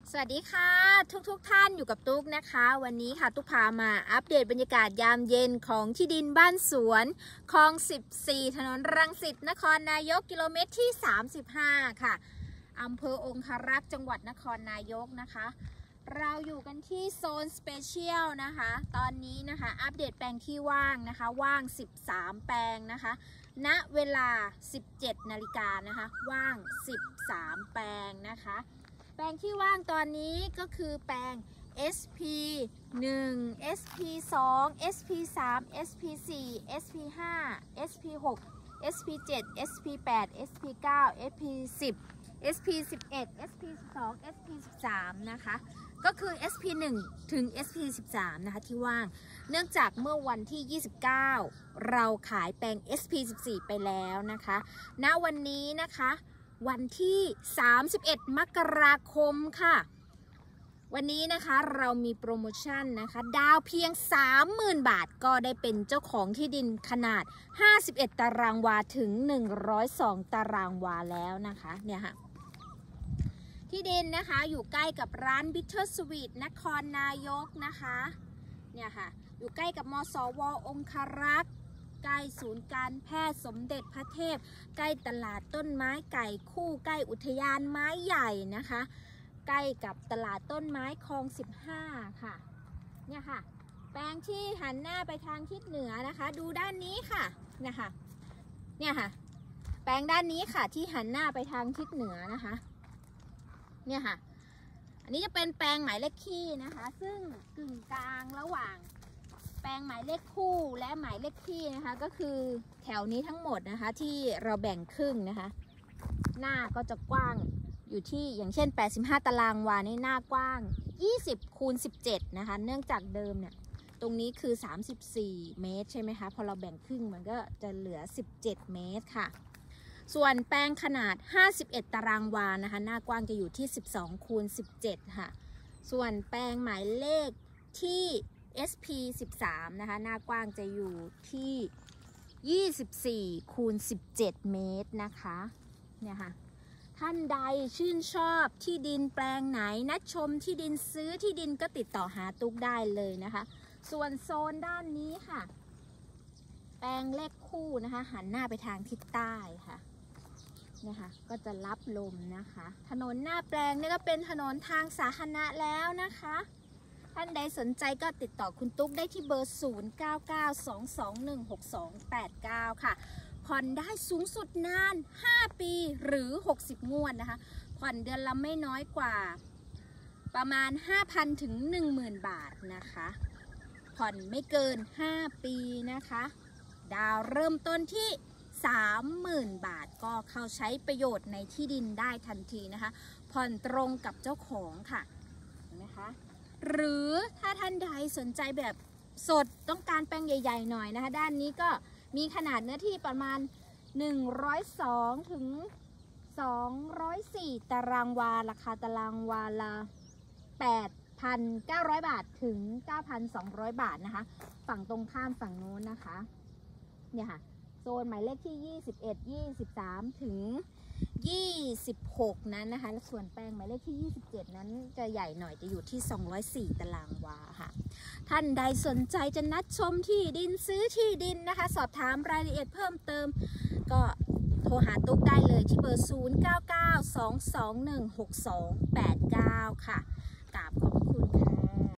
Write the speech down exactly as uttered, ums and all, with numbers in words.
สวัสดีค่ะทุกๆ ท, ท่านอยู่กับตุ๊กนะคะวันนี้ค่ะตุ๊กพามาอัปเดตบรรยากาศยามเย็นของที่ดินบ้านสวนคลองสิบสี่ถนนรังสิตนครนายกกิโลเมตรที่สามสิบห้าค่ะอำเภอองคารักษ์จังหวัดนครนายกนะคะเราอยู่กันที่โซนสเปเชียลนะคะตอนนี้นะคะอัปเดตแปลงที่ว่างนะคะว่างสิบสามแปลงนะคะณเวลาสิบเจ็ดนาฬิกานะคะว่างสิบสามแปลงนะคะแปลงที่ว่างตอนนี้ก็คือแปลง เอส พี หนึ่ง เอส พี สอง เอส พี สาม เอส พี สี่ เอส พี ห้า เอส พี หก เอส พี เจ็ด เอส พี แปด เอส พี เก้า เอส พี สิบ เอส พี สิบเอ็ด เอส พี สิบสอง เอส พี สิบสามนะคะก็คือ เอส พี หนึ่ง ถึง เอส พี สิบสามนะคะที่ว่างเนื่องจากเมื่อวันที่ยี่สิบเก้าเราขายแปลง เอส พี สิบสี่ ไปแล้วนะคะณวันนี้นะคะวันที่สามสิบเอ็ดมกราคมค่ะวันนี้นะคะเรามีโปรโมชั่นนะคะดาวเพียง สามหมื่น บาทก็ได้เป็นเจ้าของที่ดินขนาดห้าสิบเอ็ดตารางวาถึงหนึ่งร้อยสองตารางวาแล้วนะคะเนี่ยค่ะที่ดินนะคะอยู่ใกล้กับร้านบิทเทอร์สวีทนครนายกนะคะเนี่ยค่ะอยู่ใกล้กับมสวองคารักษ์ใกล้ศูนย์การแพทย์สมเด็จพระเทพใกล้ตลาดต้นไม้ไก่คู่ใกล้อุทยานไม้ใหญ่นะคะใกล้กับตลาดต้นไม้คลองสิบห้าค่ะเนี่ยค่ะแปลงที่หันหน้าไปทางทิศเหนือนะคะดูด้านนี้ค่ะเนี่ยค่ะเนี่ยค่ะแปลงด้านนี้ค่ะที่หันหน้าไปทางทิศเหนือนะคะเนี่ยค่ะอันนี้จะเป็นแปลงหมายเลขคี่นะคะซึ่งกึ่งกลางระหว่างแปลงหมายเลขคู่และหมายเลขคี่นะคะก็คือแถวนี้ทั้งหมดนะคะที่เราแบ่งครึ่งนะคะหน้าก็จะกว้างอยู่ที่อย่างเช่นแปดสิบห้าตารางวานี่หน้ากว้างยี่สิบคูณสิบเจ็ดนะคะเนื่องจากเดิมเนี่ยตรงนี้คือสามสิบสี่เมตรใช่ไหมคะพอเราแบ่งครึ่งมันก็จะเหลือสิบเจ็ดเมตรค่ะส่วนแปลงขนาดห้าสิบเอ็ดตารางวานะคะหน้ากว้างจะอยู่ที่สิบสองคูณสิบเจ็ดค่ะส่วนแปลงหมายเลขที่ เอส พี สิบสามนะคะหน้ากว้างจะอยู่ที่ยี่สิบสี่คูณสิบเจ็ดเมตรนะคะเนี่ยค่ะท่านใดชื่นชอบที่ดินแปลงไหนนัดชมที่ดินซื้อที่ดินก็ติดต่อหาตุ๊กได้เลยนะคะส่วนโซนด้านนี้ค่ะแปลงเลขคู่นะคะหันหน้าไปทางทิศใต้ค่ะเนี่ยค่ะก็จะรับลมนะคะถนนหน้าแปลงนี่ก็เป็นถนนทางสาธารณะแล้วนะคะท่านใดสนใจก็ติดต่อคุณตุ๊กได้ที่เบอร์ศูนย์ เก้า เก้า สอง สอง หนึ่ง หก สอง แปด เก้าค่ะผ่อนได้สูงสุดนานห้าปีหรือหกสิบงวดนะคะผ่อนเดือนละไม่น้อยกว่าประมาณ ห้าพัน ถึง หนึ่งหมื่น บาทนะคะผ่อนไม่เกินห้าปีนะคะดาวเริ่มต้นที่สามหมื่น บาทก็เข้าใช้ประโยชน์ในที่ดินได้ทันทีนะคะผ่อนตรงกับเจ้าของค่ะนะคะหรือถ้าท่านใดสนใจแบบสดต้องการแปลงใหญ่ๆหน่อยนะคะด้านนี้ก็มีขนาดเนื้อที่ประมาณหนึ่งร้อยสองถึงสองร้อยสี่ตารางวาราคาตารางวาละ แปดพันเก้าร้อย บาทถึง เก้าพันสองร้อย บาทนะคะฝั่งตรงข้ามฝั่งโน้นนะคะเนี่ยค่ะโซนหมายเลขที่ยี่สิบเอ็ด ยี่สิบสามถึงยี่สิบหกนั้นนะคะและส่วนแปลงหมายเลขที่ยี่สิบเจ็ดนั้นจะใหญ่หน่อยจะอยู่ที่สองร้อยสี่ตารางวาค่ะท่านใดสนใจจะนัดชมที่ดินซื้อที่ดินนะคะสอบถามรายละเอียดเพิ่มเติมก็โทรหาตุ๊กได้เลยที่เบอร์ศูนย์ เก้า เก้า สอง สอง หนึ่ง หก สอง แปด เก้าค่ะ